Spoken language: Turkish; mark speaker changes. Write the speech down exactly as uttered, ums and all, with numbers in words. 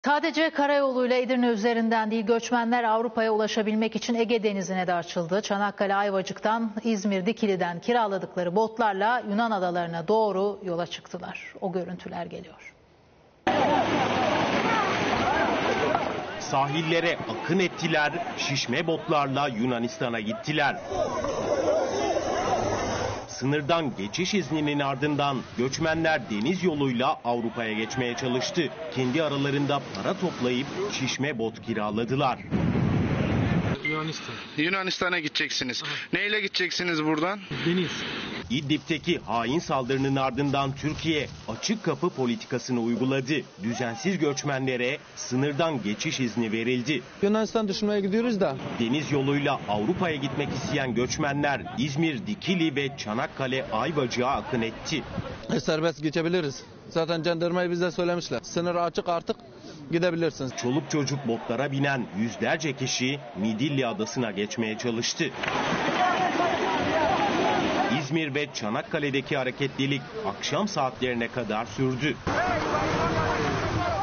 Speaker 1: Sadece karayoluyla Edirne üzerinden değil, göçmenler Avrupa'ya ulaşabilmek için Ege Denizi'ne de açıldı. Çanakkale Ayvacık'tan İzmir Dikili'den kiraladıkları botlarla Yunan adalarına doğru yola çıktılar. O görüntüler geliyor.
Speaker 2: Sahillere akın ettiler, şişme botlarla Yunanistan'a gittiler. Sınırdan geçiş izninin ardından göçmenler deniz yoluyla Avrupa'ya geçmeye çalıştı. Kendi aralarında para toplayıp şişme bot kiraladılar.
Speaker 3: Yunanistan.
Speaker 4: Yunanistan'a gideceksiniz. Aha. Neyle gideceksiniz buradan?
Speaker 3: Deniz.
Speaker 2: İdlib'teki hain saldırının ardından Türkiye açık kapı politikasını uyguladı. Düzensiz göçmenlere sınırdan geçiş izni verildi.
Speaker 5: Yunanistan düşünmeye gidiyoruz da.
Speaker 2: Deniz yoluyla Avrupa'ya gitmek isteyen göçmenler İzmir, Dikili ve Çanakkale Ayvacık'a akın etti.
Speaker 5: E, serbest geçebiliriz. Zaten jandarmayı bize söylemişler. Sınır açık, artık gidebilirsiniz.
Speaker 2: Çoluk çocuk botlara binen yüzlerce kişi Midilli Adası'na geçmeye çalıştı. İzmir ve Çanakkale'deki hareketlilik akşam saatlerine kadar sürdü.